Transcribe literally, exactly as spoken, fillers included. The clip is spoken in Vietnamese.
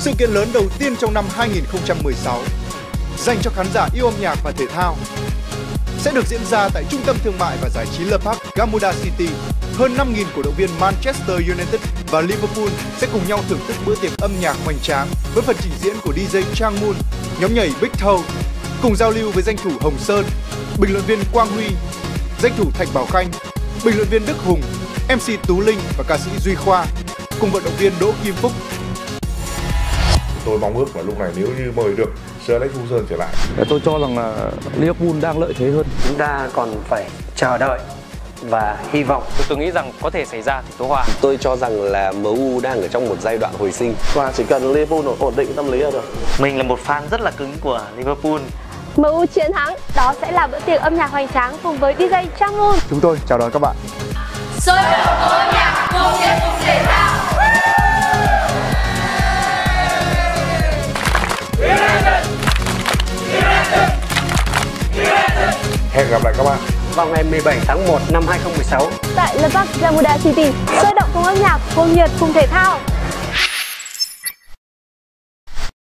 sự kiện lớn đầu tiên trong năm hai nghìn không trăm mười sáu, dành cho khán giả yêu âm nhạc và thể thao, sẽ được diễn ra tại Trung tâm Thương mại và Giải trí Le Parc Gamuda City. Hơn năm nghìn cổ động viên Manchester United và Liverpool sẽ cùng nhau thưởng thức bữa tiệc âm nhạc hoành tráng với phần trình diễn của đi jay Trang Moon, nhóm nhảy Big Toe, cùng giao lưu với danh thủ Hồng Sơn, bình luận viên Quang Huy, danh thủ Thạch Bảo Khanh, bình luận viên Đức Hùng, em xê Tú Linh và ca sĩ Duy Khoa, cùng vận động viên Đỗ Kim Phúc. Tôi mong ước là lúc này nếu như mời được Sir Alex Ferguson trở lại. Tôi cho rằng là Liverpool đang lợi thế hơn. Chúng ta còn phải chờ đợi và hy vọng. Tôi, tôi nghĩ rằng có thể xảy ra thì tố hòa. Tôi cho rằng là em u đang ở trong một giai đoạn hồi sinh và chỉ cần Liverpool ổn định tâm lý là được. Mình là một fan rất là cứng của Liverpool. em u chiến thắng, đó sẽ là bữa tiệc âm nhạc hoành tráng cùng với đi jay Trang Moon. Chúng tôi chào đón các bạn. Sôi động âm nhạc cùng nhiệt cùng thể thao. Hẹn gặp lại các bạn vào ngày mười bảy tháng một năm hai nghìn không trăm mười sáu tại Le Parc Gamuda City. Sôi động cùng âm nhạc, cùng nhiệt cùng thể thao.